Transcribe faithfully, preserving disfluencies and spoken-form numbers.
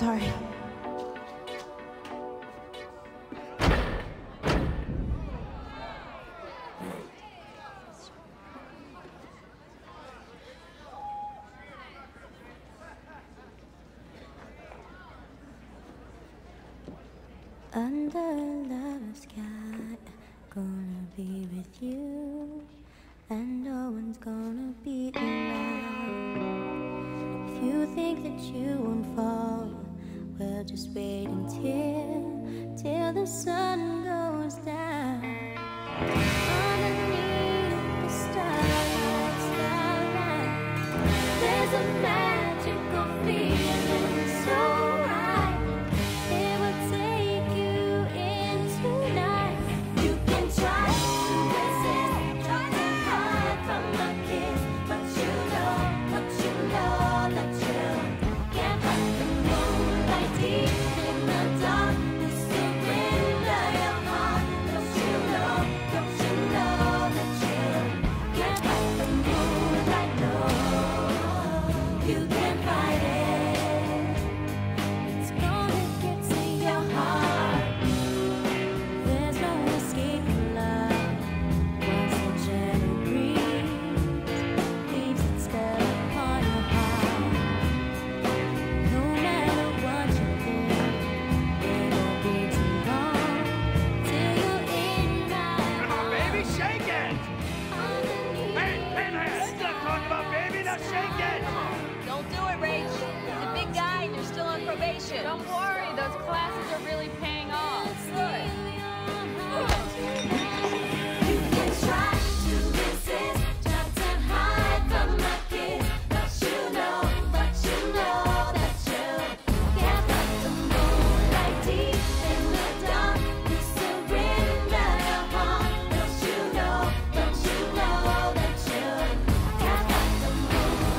sorry. Under a love sky, gonna be with you, and no one's gonna be around. If you think that you won't fall, well, just wait until, till the sun goes down. Underneath the starlight, starlight, there's a magical feeling so right. It will take you in tonight. You can try to resist, try to hide from the kiss, but you know, but you know that you can't fight the moonlight deep in the dark. You surrender your heart. Don't you know, don't you know that you can't fight the moonlight, no. You can't fight it. It's gonna get to your heart. There's no escape from love. Once the gentle breeze leaves its spell upon your heart, no matter what you think, it won't be too long till you're in my arms. Baby, shake it! Underneath Hey, Pinhead! Stop talking about baby, now shake it! Don't do it, Rach. He's a big guy and you're still on probation. Don't worry.